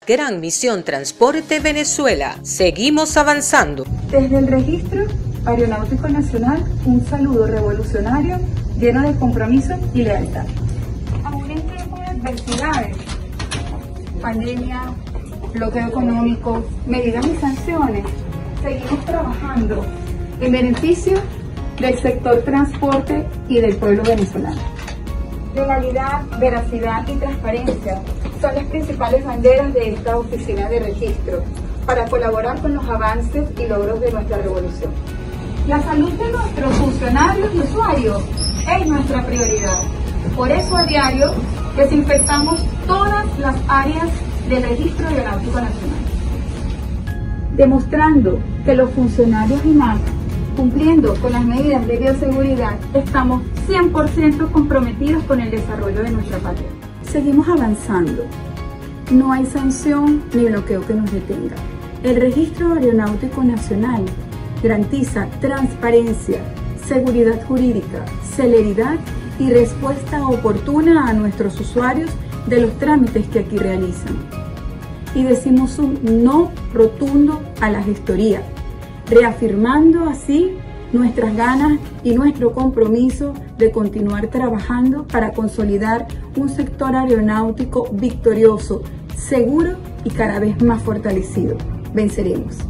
Gran Misión Transporte Venezuela. Seguimos avanzando. Desde el Registro Aeronáutico Nacional, un saludo revolucionario lleno de compromiso y lealtad. Aún en tiempos de adversidades, pandemia, bloqueo económico, medidas y sanciones, seguimos trabajando en beneficio del sector transporte y del pueblo venezolano. Legalidad, veracidad y transparencia son las principales banderas de esta oficina de registro para colaborar con los avances y logros de nuestra revolución. La salud de nuestros funcionarios y usuarios es nuestra prioridad. Por eso a diario desinfectamos todas las áreas del Registro Aeronáutico Nacional, demostrando que los funcionarios INAC, cumpliendo con las medidas de bioseguridad, estamos 100% comprometidos con el desarrollo de nuestra patria. Seguimos avanzando. No hay sanción ni bloqueo que nos detenga. El Registro Aeronáutico Nacional garantiza transparencia, seguridad jurídica, celeridad y respuesta oportuna a nuestros usuarios de los trámites que aquí realizan. Y decimos un no rotundo a la gestoría, reafirmando así nuestras ganas y nuestro compromiso de continuar trabajando para consolidar un sector aeronáutico victorioso, seguro y cada vez más fortalecido. Venceremos.